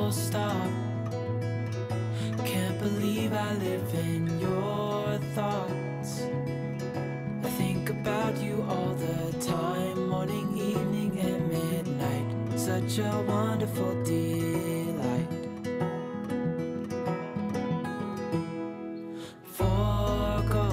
full stop. Can't believe I live in your thoughts. I think about you all the time, morning, evening, and midnight. Such a wonderful delight. Forgo,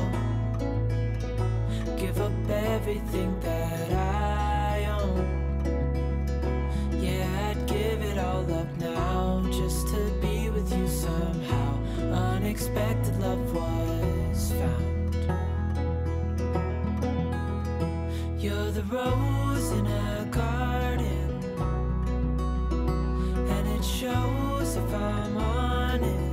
give up everything that I own. Yeah, I'd give it all up now, just to be with you somehow. Unexpected love was found. You're the rose in a garden, and it shows if I'm honest.